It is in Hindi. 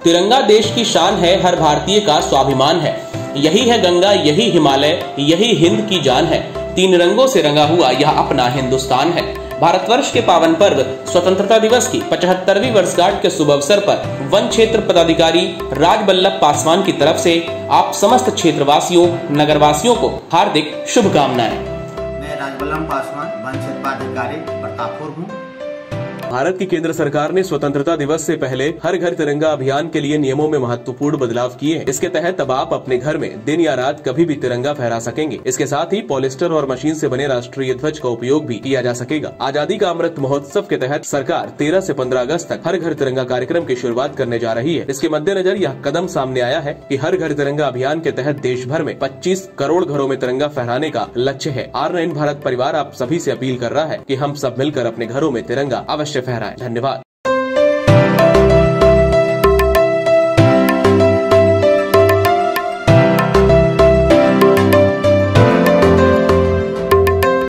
तिरंगा देश की शान है, हर भारतीय का स्वाभिमान है। यही है गंगा, यही हिमालय, यही हिंद की जान है। तीन रंगों से रंगा हुआ यह अपना हिंदुस्तान है। भारतवर्ष के पावन पर्व स्वतंत्रता दिवस की 75वीं वर्षगांठ के शुभ अवसर पर वन क्षेत्र पदाधिकारी राजबल्लभ पासवान की तरफ से आप समस्त क्षेत्रवासियों, नगरवासियों को हार्दिक शुभकामनाएं। मैं राजबल्लभ पासवान, वन क्षेत्र पदाधिकारी प्रतापपुर हूँ। भारत की केंद्र सरकार ने स्वतंत्रता दिवस से पहले हर घर तिरंगा अभियान के लिए नियमों में महत्वपूर्ण बदलाव किए हैं। इसके तहत अब आप अपने घर में दिन या रात कभी भी तिरंगा फहरा सकेंगे। इसके साथ ही पॉलिस्टर और मशीन से बने राष्ट्रीय ध्वज का उपयोग भी किया जा सकेगा। आजादी का अमृत महोत्सव के तहत सरकार 13 से 15 अगस्त तक हर घर तिरंगा कार्यक्रम की शुरुआत करने जा रही है। इसके मद्देनजर यह कदम सामने आया है कि हर घर तिरंगा अभियान के तहत देश भर में 25 करोड़ घरों में तिरंगा फहराने का लक्ष्य है। R9 भारत परिवार आप सभी से अपील कर रहा है कि हम सब मिलकर अपने घरों में तिरंगा अवश्य फहराएं। धन्यवाद।